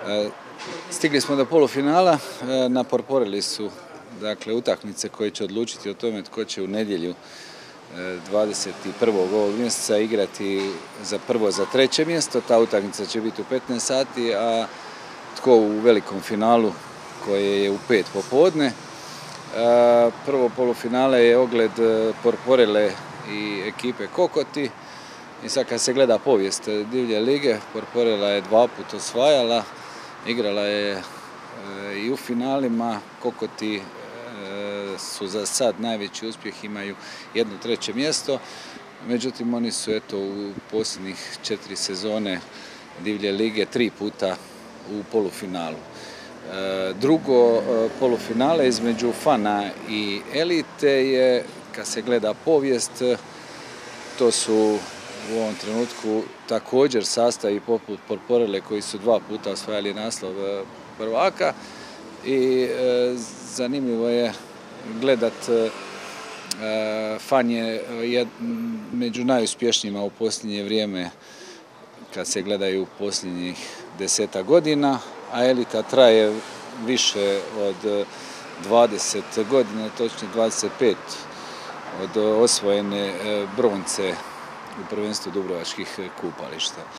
Stigli smo do polufinala, na Porporelli su utakmice koje će odlučiti o tome tko će u nedjelju 21. ovog mjeseca igrati za treće mjesto. Ta utakmica će biti u 15 sati, a tko u velikom finalu koje je u 5 popodne. Prvo polufinale je ogled Porporelle i ekipe Kokoti. I sad kad se gleda povijest divlje lige, Porporella je 2 puta osvajala, igrala je i u finalima. Kokoti su za sad najveći uspjeh, imaju 1/3 mjesto. Međutim, oni su u posljednjih 4 sezone divlje lige 3 puta u polufinalu. Drugo polufinale između Fana i Elite je, kad se gleda povijest, to su u ovom trenutku također sastavi poput Porporelle koji su 2 puta osvajali naslov prvaka i zanimljivo je gledat. Fan je među najuspješnijima u posljednje vrijeme kad se gledaju posljednjih 10 godina, a Elita traje više od 20 godina, točnije 25 od osvojene bronce u prvenstvu dubrovačkih kupališta.